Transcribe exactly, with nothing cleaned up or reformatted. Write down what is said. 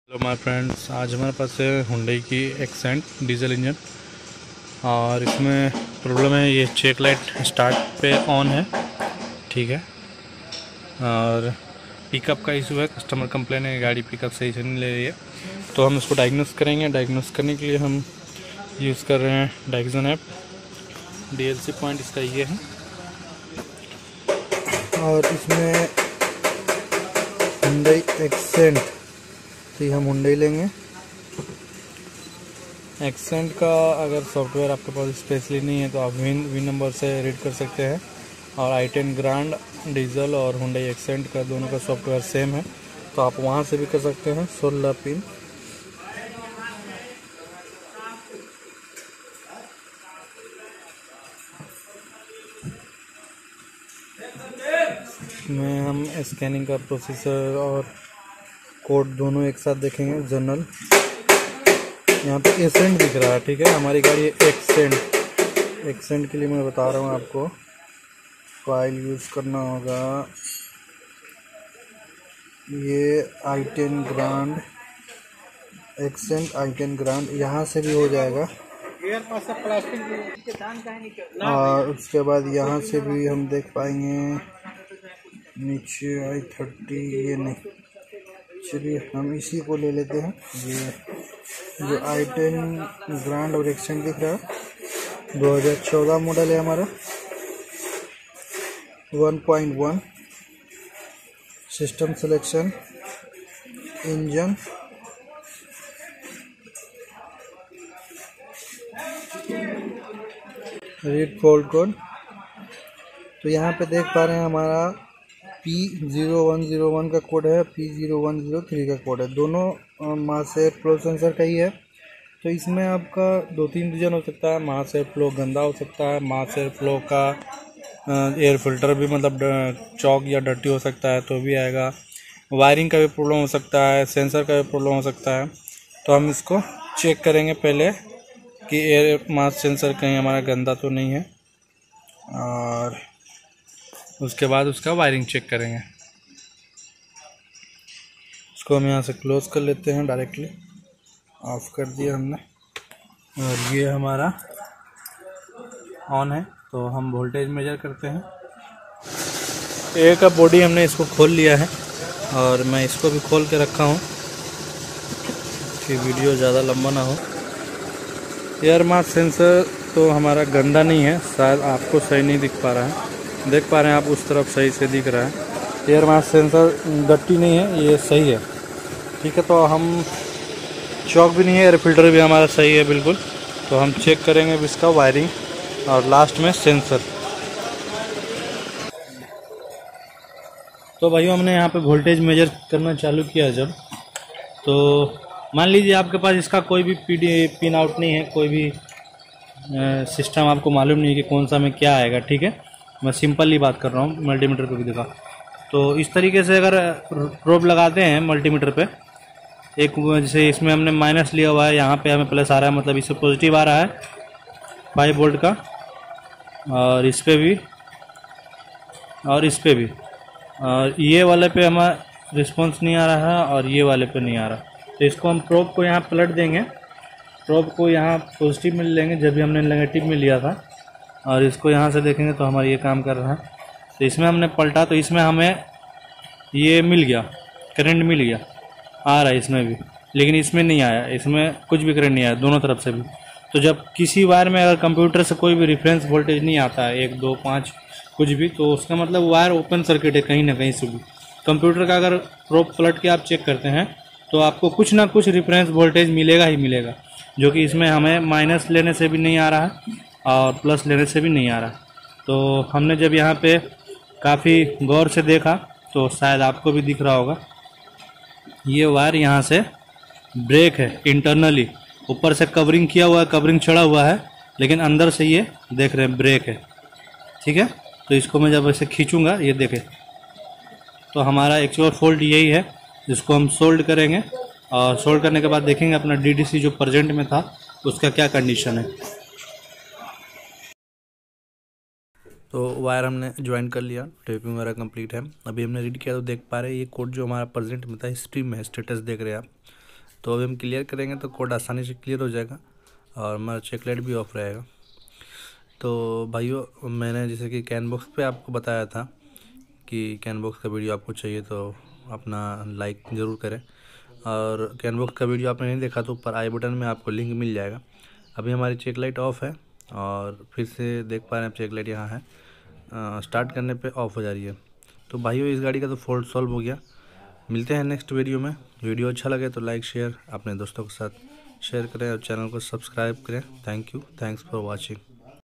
Hello my friends, आज हमारे पास है हुंडई की एक्सेंट डीजल इंजन। और इसमें प्रॉब्लम है, ये चेक लाइट स्टार्ट पे ऑन है, ठीक है। और पिकअप का इशू है, कस्टमर कंप्लेन है गाड़ी पिकअप सही से नहीं ले रही है। तो हम इसको डायग्नोस करेंगे। डायग्नोस करने के लिए हम यूज़ कर रहे हैं डाइक्सन ऐप। डीएलसी पॉइंट इसका ये है। और इसमें हुंडई एक्सेंट, तो हम हुंडई लेंगे। एक्सेंट का अगर सॉफ्टवेयर आपके पास स्पेशली नहीं है तो आप विन विन नंबर से रीड कर सकते हैं। और आई टेन ग्रांड डीजल और हुंडई एक्सेंट का दोनों का सॉफ्टवेयर सेम है, तो आप वहां से भी कर सकते हैं। सोलह पिन में हम स्कैनिंग का प्रोसेसर और कोड दोनों एक साथ देखेंगे। जनरल यहाँ पे एसेंट दिख रहा है, ठीक है। हमारी गाड़ी एक्सेंट एक्सेंट के लिए मैं बता रहा हूँ आपको, फाइल यूज़ करना होगा। ये i ten grand Xcent i ten grand यहाँ से भी हो जाएगा। और उसके बाद यहाँ से भी हम देख पाएंगे। नीचे आई थर्टी, ये नहीं, चलिए हम इसी को ले लेते हैं। ये जो आई टेन ग्रांड और एक्सेंट दिख रहा है, दो हज़ार चौदह मॉडल है हमारा। One point one system selection, engine, read fault code. तो यहाँ पे देख पा रहे हैं हमारा P zero one zero one का कोड है, P zero one zero three का कोड है। दोनों मास से फ्लो सेंसर का ही है। तो इसमें आपका दो तीन रीजन हो सकता है। मास से फ्लो गंदा हो सकता है, मास से फ्लो का एयर फिल्टर भी मतलब चौक या डर्टी हो सकता है, तो भी आएगा। वायरिंग का भी प्रॉब्लम हो सकता है, सेंसर का भी प्रॉब्लम हो सकता है। तो हम इसको चेक करेंगे पहले कि एयर मास सेंसर कहीं हमारा गंदा तो नहीं है, और उसके बाद उसका वायरिंग चेक करेंगे। इसको हम यहाँ से क्लोज कर लेते हैं, डायरेक्टली ऑफ कर दिया हमने। और ये हमारा ऑन है, तो हम वोल्टेज मेजर करते हैं। ए का बॉडी हमने इसको खोल लिया है, और मैं इसको भी खोल के रखा हूँ कि वीडियो ज़्यादा लंबा ना हो। एयर मास सेंसर तो हमारा गंदा नहीं है, शायद आपको सही नहीं दिख पा रहा है। देख पा रहे हैं आप, उस तरफ सही से दिख रहा है। एयर मास सेंसर डर्टी नहीं है, ये सही है, ठीक है। तो हम चौक भी नहीं है, एयर फिल्टर भी हमारा सही है बिल्कुल। तो हम चेक करेंगे अब इसका वायरिंग और लास्ट में सेंसर। तो भाइयों, हमने यहाँ पे वोल्टेज मेजर करना चालू किया जब, तो मान लीजिए आपके पास इसका कोई भी पी डी पिन आउट नहीं है, कोई भी सिस्टम आपको मालूम नहीं है कि कौन सा में क्या आएगा, ठीक है। मैं सिंपली बात कर रहा हूँ, मल्टीमीटर पे भी देखा। तो इस तरीके से अगर प्रोब लगाते हैं मल्टीमीटर पे, एक जैसे इसमें हमने माइनस लिया हुआ है, यहाँ पे हमें प्लस आ रहा है, मतलब इससे पॉजिटिव आ रहा है फाइव वोल्ट का, और इस पे भी और इस पे भी। और ये वाले पे हमारा रिस्पॉन्स नहीं आ रहा है, और ये वाले पे नहीं आ रहा। तो इसको हम प्रोब को यहाँ पलट देंगे। प्रोब को यहाँ पॉजिटिव में लेंगे, जब भी हमने नेगेटिव में लिया था, और इसको यहाँ से देखेंगे तो हमारा ये काम कर रहा है। तो इसमें हमने पलटा, तो इसमें हमें ये मिल गया, करंट मिल गया, आ रहा है इसमें भी, लेकिन इसमें नहीं आया, इसमें कुछ भी करंट नहीं आया दोनों तरफ से भी। तो जब किसी वायर में अगर कंप्यूटर से कोई भी रेफरेंस वोल्टेज नहीं आता है, एक दो पाँच कुछ भी, तो उसका मतलब वायर ओपन सर्किट है कहीं ना कहीं से भी। कंप्यूटर का अगर प्रोब पलट के आप चेक करते हैं तो आपको कुछ ना कुछ रेफरेंस वोल्टेज मिलेगा ही मिलेगा, जो कि इसमें हमें माइनस लेने से भी नहीं आ रहा है और प्लस लेने से भी नहीं आ रहा। तो हमने जब यहाँ पे काफ़ी गौर से देखा तो शायद आपको भी दिख रहा होगा, ये वायर यहाँ से ब्रेक है इंटरनली, ऊपर से कवरिंग किया हुआ है, कवरिंग चढ़ा हुआ है, लेकिन अंदर से ये देख रहे हैं ब्रेक है, ठीक है। तो इसको मैं जब ऐसे खींचूंगा, ये देखें, तो हमारा एक्चुअल फॉल्ट यही है, जिसको हम सोल्ड करेंगे। और सोल्ड करने के बाद देखेंगे अपना डीडीसी जो प्रेजेंट में था उसका क्या कंडीशन है। तो वायर हमने ज्वाइन कर लिया, टेपिंग वगैरह कंप्लीट है। अभी हमने रीड किया तो देख पा रहे हैं ये कोड जो हमारा प्रेजेंट में था हिस्ट्री में, स्टेटस देख रहे हैं आप। तो अभी हम क्लियर करेंगे तो कोड आसानी से क्लियर हो जाएगा और हमारा चेक लाइट भी ऑफ रहेगा। तो भाइयों, मैंने जैसे कि कैन बॉक्स पे आपको बताया था कि कैन बॉक्स का वीडियो आपको चाहिए तो अपना लाइक ज़रूर करें, और कैन बॉक्स का वीडियो आपने नहीं देखा तो ऊपर आई बटन में आपको लिंक मिल जाएगा। अभी हमारी चेक लाइट ऑफ़ है और फिर से देख पा रहे हैं चेक लाइट यहाँ है, आ, स्टार्ट करने पे ऑफ़ हो जा रही है। तो भाइयों, इस गाड़ी का तो फॉल्ट सॉल्व हो गया। मिलते हैं नेक्स्ट वीडियो में। वीडियो अच्छा लगे तो लाइक शेयर अपने दोस्तों के साथ शेयर करें और चैनल को सब्सक्राइब करें। Thank you, thanks for watching.